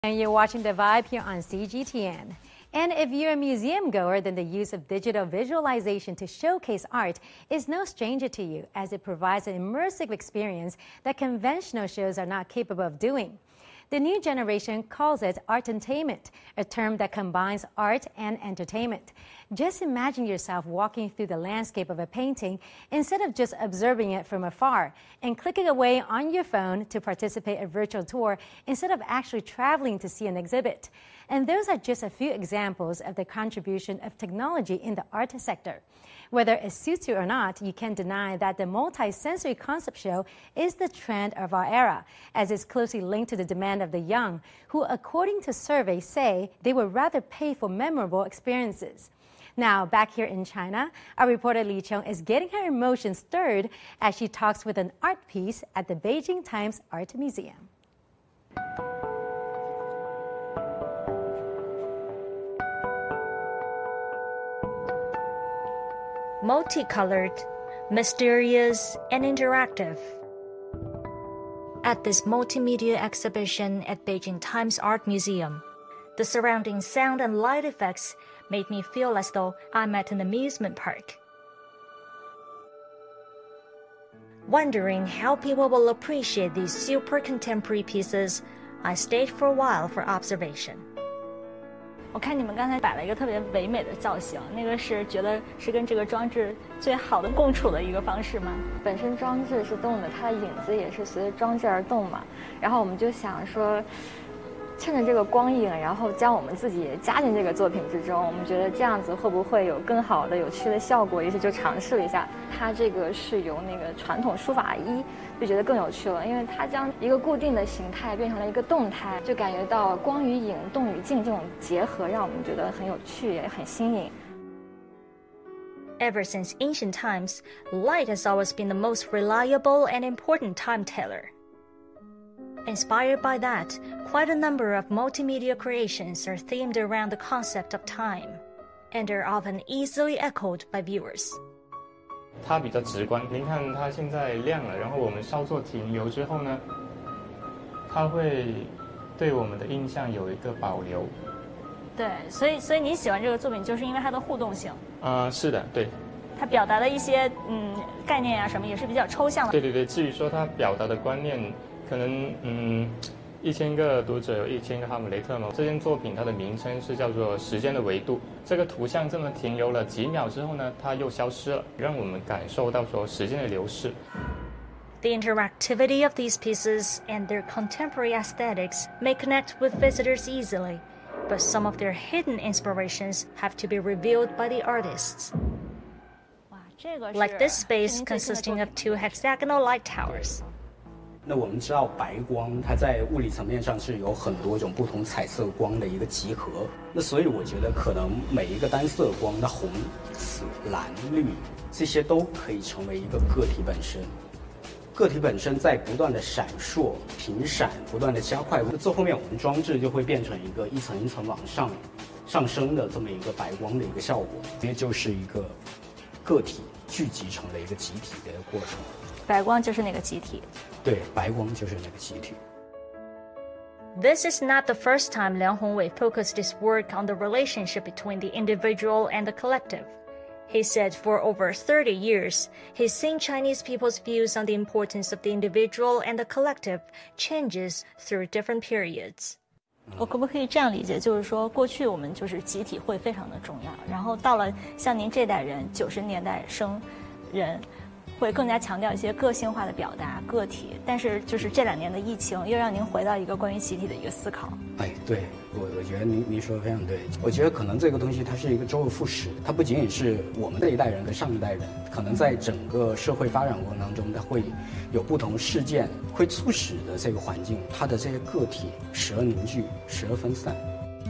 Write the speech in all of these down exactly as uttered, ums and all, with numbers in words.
And you're watching The Vibe here on C G T N. And if you're a museum goer, then the use of digital visualization to showcase art is no stranger to you, as it provides an immersive experience that conventional shows are not capable of doing. The new generation calls it artantainment, a term that combines art and entertainment. Just imagine yourself walking through the landscape of a painting instead of just observing it from afar, and clicking away on your phone to participate in a virtual tour instead of actually traveling to see an exhibit. And those are just a few examples of the contribution of technology in the art sector. Whether it suits you or not, you can't deny that the multi-sensory concept show is the trend of our era, as it's closely linked to the demand of the young, who, according to surveys, say they would rather pay for memorable experiences. Now, back here in China, our reporter Li Cheng is getting her emotions stirred as she talks with an art piece at the Beijing Times Art Museum. Multicolored, mysterious, and interactive. At this multimedia exhibition at Beijing Times Art Museum, the surrounding sound and light effects made me feel as though I'm at an amusement park. Wondering how people will appreciate these super contemporary pieces, I stayed for a while for observation. 我看你们刚才摆了一个特别唯美的造型，那个是觉得是跟这个装置最好的共处的一个方式吗？ 本身装置是动的，它的影子也是随着装置而动嘛。然后我们就想说，趁着这个光影，然后将我们自己加进这个作品之中。我们觉得这样子会不会有更好的、有趣的效果？于是就尝试了一下。它这个是由那个传统书法一。 就觉得更有趣了，因为它将一个固定的形态变成了一个动态，就感觉到光与影、动与静这种结合，让我们觉得很有趣，也很新颖。 Ever since ancient times, light has always been the most reliable and important time teller. Inspired by that, quite a number of multimedia creations are themed around the concept of time, and are often easily echoed by viewers. 它比较直观，您看它现在亮了，然后我们稍作停留之后呢，它会对我们的印象有一个保留。 对，所以所以你喜欢这个作品，就是因为它的互动性。 啊、呃，是的，对。 它表达的一些嗯概念啊什么也是比较抽象的。 对对对，至于说它表达的观念，可能嗯。 一千个读者有一千个哈姆雷特嘛。这件作品它的名称是叫做《时间的维度》。这个图像这么停留了几秒之后呢，它又消失了，让我们感受到说时间的流逝。 The interactivity of these pieces and their contemporary aesthetics may connect with visitors easily, but some of their hidden inspirations have to be revealed by the artists. Like this space consisting of two hexagonal light towers. 那我们知道白光，它在物理层面上是有很多种不同彩色光的一个集合。那所以我觉得，可能每一个单色光，那红、紫、蓝、绿这些都可以成为一个个体本身。个体本身在不断的闪烁、频闪，不断的加快。那最后面我们装置就会变成一个一层一层往上上升的这么一个白光的一个效果，也就是一个个体聚集成了一个集体的过程。 白光就是那个集体， 对，白光就是那个集体。 This is not the first time Liang Hongwei focused his work on the relationship between the individual and the collective. He said for over thirty years, he's seen Chinese people's views on the importance of the individual and the collective changes through different periods. 我可不可以这样理解，就是说过去我们就是集体会非常的重要，然后到了像您这代人，九十年代生人。 会更加强调一些个性化的表达，个体。但是就是这两年的疫情，又让您回到一个关于集体的一个思考。 哎，对我我觉得您您说的非常对。我觉得可能这个东西它是一个周而复始，它不仅仅是我们这一代人跟上一代人，可能在整个社会发展过程当中，它会有不同事件会促使的这个环境，它的这些个体时而凝聚，时而分散。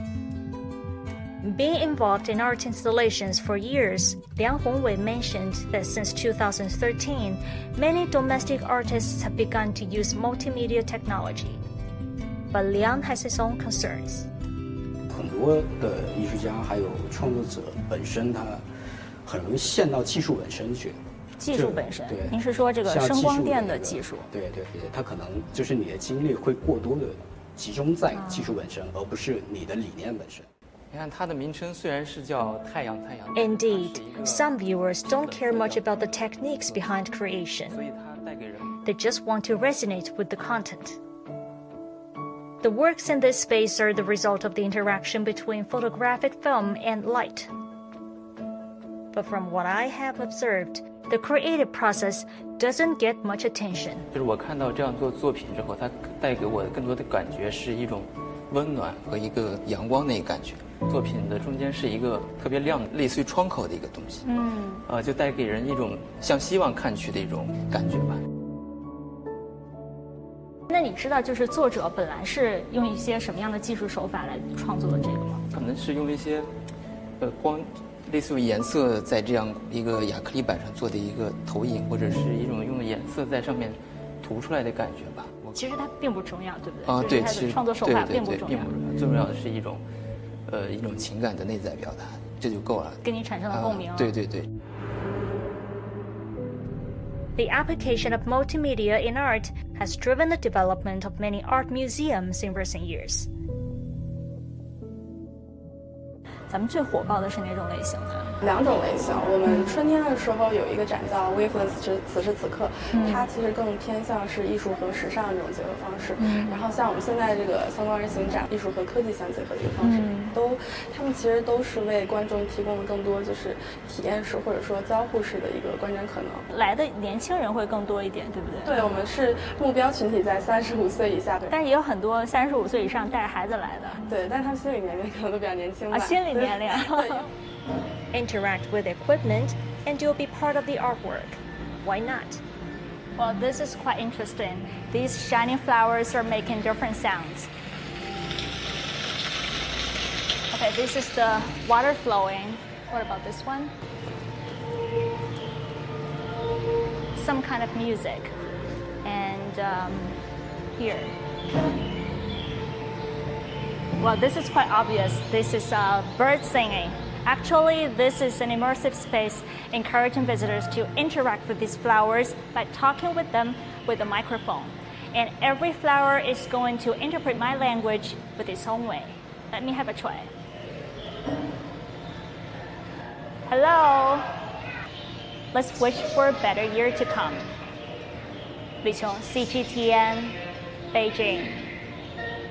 Being involved in art installations for years, Liang Hongwei mentioned that since two thousand thirteen, many domestic artists have begun to use multimedia technology. But Liang has his own concerns. 很多的艺术家还有创作者本身，他很容易陷到技术本身去。 技术本身， 对， 您是说这个声光电的技术？ 对对对，它可能就是你的精力会过多的集中在技术本身，而不是你的理念本身。 你看它的名称虽然是叫太阳太阳 Indeed, some viewers don't care much about the techniques behind creation. 所以它带给人 They just want to resonate with the content. The works in this space are the result of the interaction between photographic film and light. But from what I have observed, the creative process doesn't get much attention. 就是我看到这样做作品之后，它带给我的更多的感觉是一种温暖和一个阳光的一个感觉。作品的中间是一个特别亮，类似于窗口的一个东西，嗯，呃，就带给人一种向希望看去的一种感觉吧。 那你知道，就是作者本来是用一些什么样的技术手法来创作的这个吗？ 可能是用一些，呃，光，类似于颜色在这样一个亚克力板上做的一个投影，或者是一种用颜色在上面涂出来的感觉吧。 其实它并不重要，对不对？ 啊，对， 其实创作手法并不重要， 并不重要，最重要的是一种，呃，一种情感的内在表达，这就够了。 跟你产生了共鸣。 啊，对对对。 The application of multimedia in art has driven the development of many art museums in recent years. 咱们最火爆的是哪种类型的？ 两种类型。我们春天的时候有一个展叫 Wavelength 此时此刻， 嗯、 它其实更偏向是艺术和时尚这种结合方式。 嗯、 然后像我们现在这个三光人行展，艺术和科技相结合的一个方式，嗯、都他们其实都是为观众提供了更多就是体验式或者说交互式的一个观展可能。 来的年轻人会更多一点，对不对？ 对，我们是目标群体在三十五岁以下， 但是也有很多三十五岁以上带着孩子来的。 对，但是他们心理年龄可能都比较年轻吧。 啊，心理年龄。 Interact with equipment and you'll be part of the artwork. Why not? Well, this is quite interesting. These shining flowers are making different sounds. Okay, this is the water flowing. What about this one? Some kind of music. And um, here. Well, this is quite obvious. This is uh, bird singing. Actually, this is an immersive space encouraging visitors to interact with these flowers by talking with them with a microphone. And every flower is going to interpret my language with its own way. Let me have a try. Hello. Let's wish for a better year to come. 李琼 C G T N, Beijing.